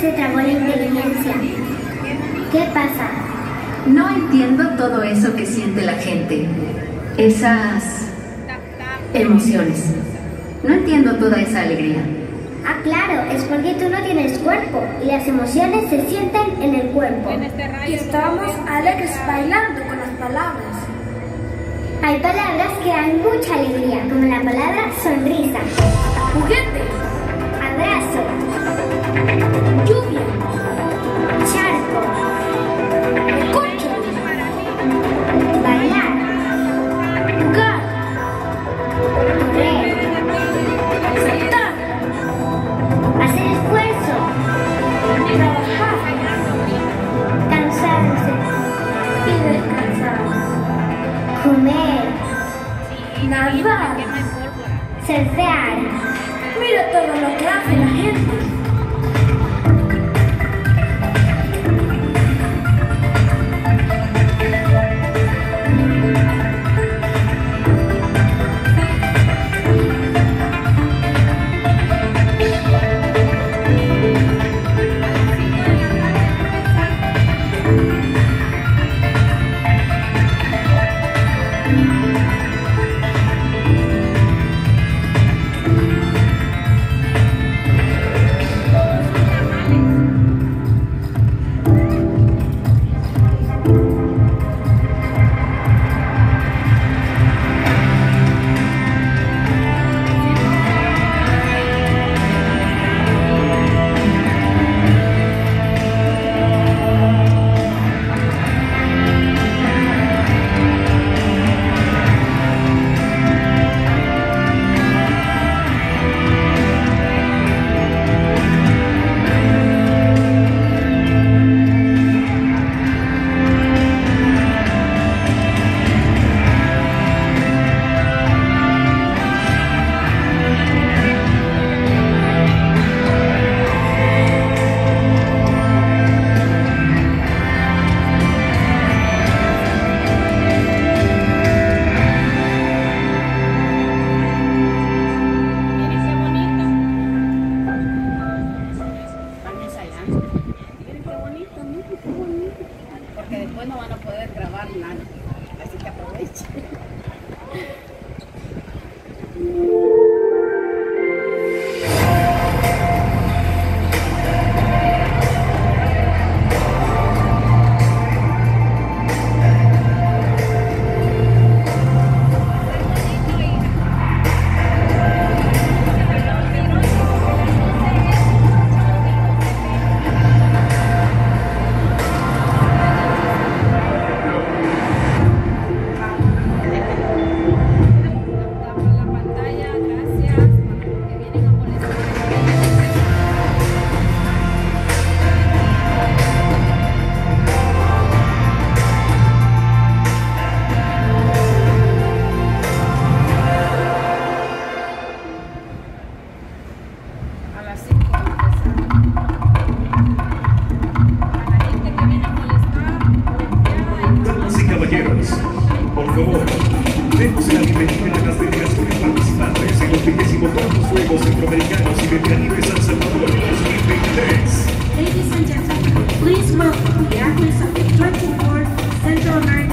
se trabó la inteligencia. ¿Qué pasa? No entiendo todo eso que siente la gente. Esas emociones. No entiendo toda esa alegría. Ah, claro, es porque tú no tienes cuerpo y las emociones se sienten en el cuerpo. Y estábamos alegres bailando con las palabras. Hay palabras que dan mucha alegría, como la palabra sonrisa, Juguete, abrazo, lluvia, charco, coche, bailar, jugar, correr, saltar, hacer esfuerzo, trabajar cansarse, y descansar, comer, nadar. surfear. Mira todo lo que hace la gente. Porque después no van a poder grabar nada, así que aprovechen. Damas y caballeros, por favor, demos la bienvenida a las delegaciones participantes en los 24 Juegos Centroamericanos y del Caribe San Salvador 2023. Ladies and gentlemen, please welcome the athletes of the 24th Central American